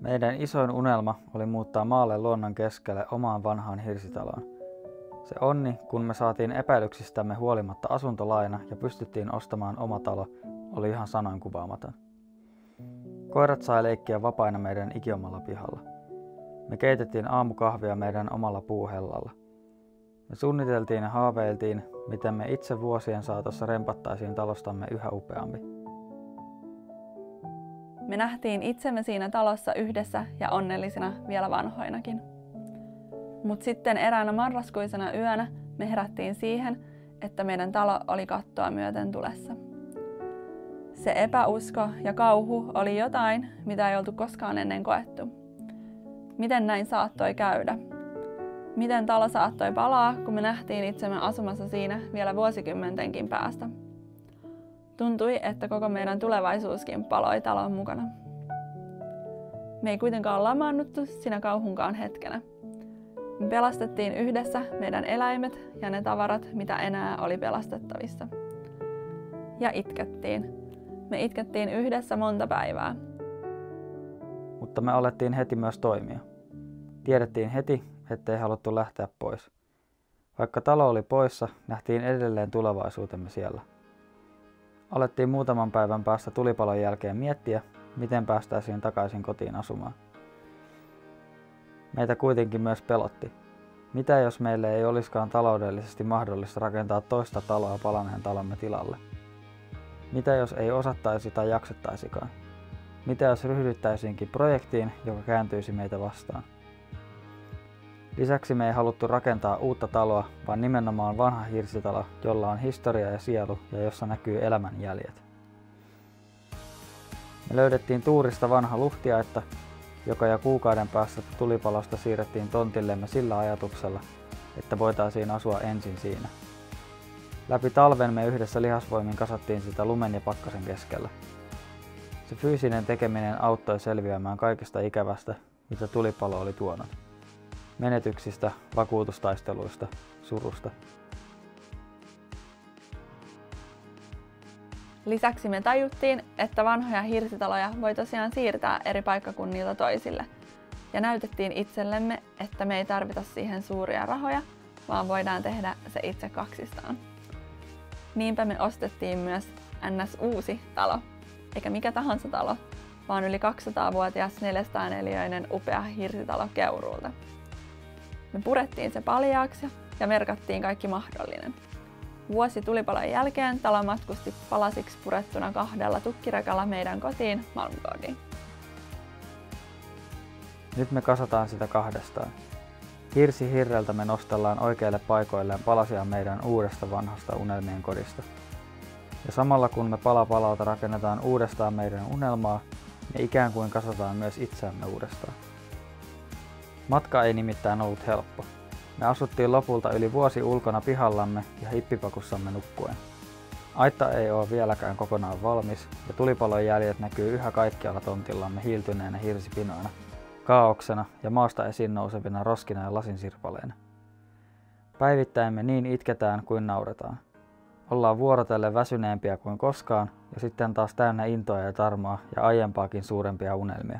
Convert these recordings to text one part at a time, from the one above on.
Meidän isoin unelma oli muuttaa maalle luonnon keskelle omaan vanhaan hirsitaloon. Se onni, kun me saatiin epäilyksistämme huolimatta asuntolaina ja pystyttiin ostamaan oma talo, oli ihan sanoin kuvaamaton. Koirat sai leikkiä vapaina meidän ikiomalla pihalla. Me keitettiin aamukahvia meidän omalla puuhellalla. Me suunniteltiin ja haaveiltiin, miten me itse vuosien saatossa rempattaisiin talostamme yhä upeampi. Me nähtiin itsemme siinä talossa yhdessä ja onnellisina vielä vanhoinakin. Mut sitten eräänä marraskuisena yönä me herättiin siihen, että meidän talo oli kattoa myöten tulessa. Se epäusko ja kauhu oli jotain, mitä ei oltu koskaan ennen koettu. Miten näin saattoi käydä? Miten talo saattoi palaa, kun me nähtiin itsemme asumassa siinä vielä vuosikymmentenkin päästä? Tuntui, että koko meidän tulevaisuuskin paloi talon mukana. Me ei kuitenkaan lamaannuttu siinä kauhunkaan hetkenä. Me pelastettiin yhdessä meidän eläimet ja ne tavarat, mitä enää oli pelastettavissa. Ja itkettiin. Me itkettiin yhdessä monta päivää. Mutta me alettiin heti myös toimia. Tiedettiin heti, ettei haluttu lähteä pois. Vaikka talo oli poissa, nähtiin edelleen tulevaisuutemme siellä. Alettiin muutaman päivän päästä tulipalon jälkeen miettiä, miten päästäisiin takaisin kotiin asumaan. Meitä kuitenkin myös pelotti. Mitä jos meille ei olisikaan taloudellisesti mahdollista rakentaa toista taloa palaneen talomme tilalle? Mitä jos ei osattaisi tai jaksettaisikaan? Mitä jos ryhdyttäisiinkin projektiin, joka kääntyisi meitä vastaan? Lisäksi me ei haluttu rakentaa uutta taloa, vaan nimenomaan vanha hirsitalo, jolla on historia ja sielu ja jossa näkyy elämän jäljet. Me löydettiin tuurista vanha luhtiaitta, joka jo kuukauden päästä tulipalosta siirrettiin tontillemme sillä ajatuksella, että voitaisiin asua ensin siinä. Läpi talven me yhdessä lihasvoimin kasattiin sitä lumen ja pakkasen keskellä. Se fyysinen tekeminen auttoi selviämään kaikesta ikävästä, mitä tulipalo oli tuonut. Menetyksistä, vakuutustaisteluista, surusta. Lisäksi me tajuttiin, että vanhoja hirsitaloja voi tosiaan siirtää eri paikkakunnilta toisille. Ja näytettiin itsellemme, että me ei tarvita siihen suuria rahoja, vaan voidaan tehdä se itse kaksistaan. Niinpä me ostettiin myös NS-uusi talo, eikä mikä tahansa talo, vaan yli 200-vuotias 404-neliöinen upea hirsitalo Keuruulta. Me purettiin se paljaaksi ja merkattiin kaikki mahdollinen. Vuosi tulipalon jälkeen talo matkusti palasiksi purettuna 2 tukkirekalla meidän kotiin Malmgårdiin. Nyt me kasataan sitä kahdestaan. Hirsi hirreltä me nostellaan oikeille paikoilleen palasia meidän uudesta vanhasta unelmien kodista. Ja samalla kun me pala palalta rakennetaan uudestaan meidän unelmaa, me ikään kuin kasataan myös itseämme uudestaan. Matka ei nimittäin ollut helppo. Me asuttiin lopulta yli vuosi ulkona pihallamme ja hippipakussamme nukkuen. Aitta ei ole vieläkään kokonaan valmis ja tulipalon jäljet näkyy yhä kaikkialla tontillamme hiiltyneenä hirsipinoina, kaauksena ja maasta esiin nousevina roskina ja lasinsirpaleina. Päivittäin me niin itketään kuin nauretaan. Ollaan vuorotellen väsyneempiä kuin koskaan ja sitten taas täynnä intoa ja tarmoa ja aiempaakin suurempia unelmia.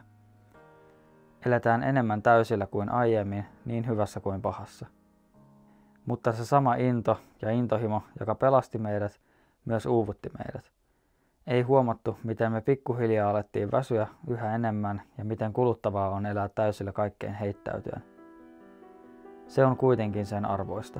Eletään enemmän täysillä kuin aiemmin, niin hyvässä kuin pahassa. Mutta se sama into ja intohimo, joka pelasti meidät, myös uuvutti meidät. Ei huomattu, miten me pikkuhiljaa alettiin väsyä yhä enemmän ja miten kuluttavaa on elää täysillä kaikkeen heittäytyen. Se on kuitenkin sen arvoista.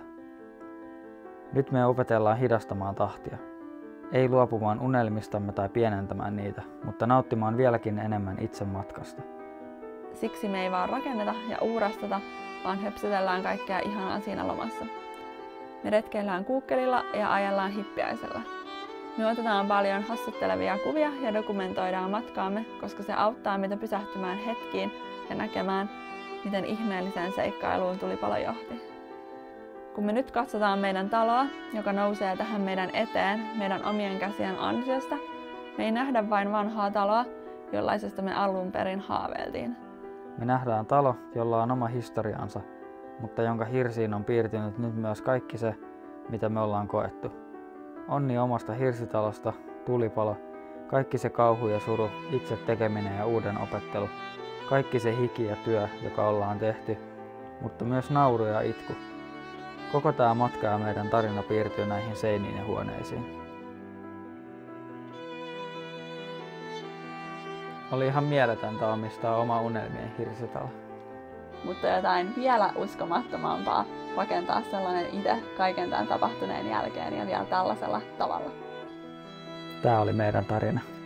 Nyt me opetellaan hidastamaan tahtia. Ei luopumaan unelmistamme tai pienentämään niitä, mutta nauttimaan vieläkin enemmän itse matkasta. Siksi me ei vaan rakenneta ja uurasteta, vaan höpsötellään kaikkea ihanaa siinä lomassa. Me retkeillään kuukkelilla ja ajellaan hippiäisellä. Me otetaan paljon hassuttelevia kuvia ja dokumentoidaan matkaamme, koska se auttaa meitä pysähtymään hetkiin ja näkemään, miten ihmeelliseen seikkailuun tulipalo johti. Kun me nyt katsotaan meidän taloa, joka nousee tähän meidän eteen meidän omien käsien ansiosta, me ei nähdä vain vanhaa taloa, jollaisesta me alun perin haaveiltiin. Me nähdään talo, jolla on oma historiansa, mutta jonka hirsiin on piirtynyt nyt myös kaikki se, mitä me ollaan koettu. Onni omasta hirsitalosta, tulipalo, kaikki se kauhu ja suru, itse tekeminen ja uuden opettelu, Kaikki se hiki ja työ, joka ollaan tehty, mutta myös nauru ja itku. Koko tää matka ja meidän tarina piirtyy näihin seiniin ja huoneisiin. Oli ihan mieletöntä omistaa oma unelmien hirsitalo. Mutta jotain vielä uskomattomampaa rakentaa sellainen itse kaiken tämän tapahtuneen jälkeen ja vielä tällaisella tavalla. Tää oli meidän tarina.